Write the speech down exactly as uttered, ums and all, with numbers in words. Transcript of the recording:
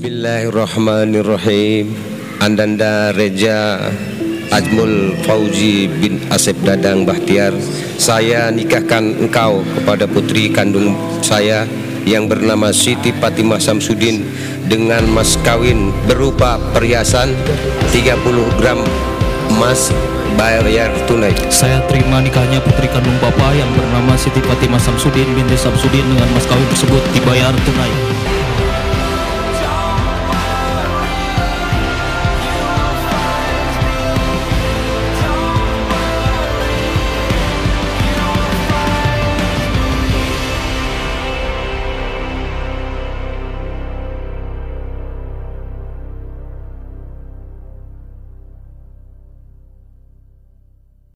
Bismillahirrahmanirrahim. Andanda Reja Ajmul Fauzi bin Asep Dadang Bahtiar, saya nikahkan engkau kepada putri kandung saya yang bernama Siti Fatimah Samsudin dengan mas kawin berupa perhiasan tiga puluh gram emas bayar tunai. Saya terima nikahnya putri kandung Bapak yang bernama Siti Fatimah Samsudin binti Samsudin dengan mas kawin tersebut dibayar tunai.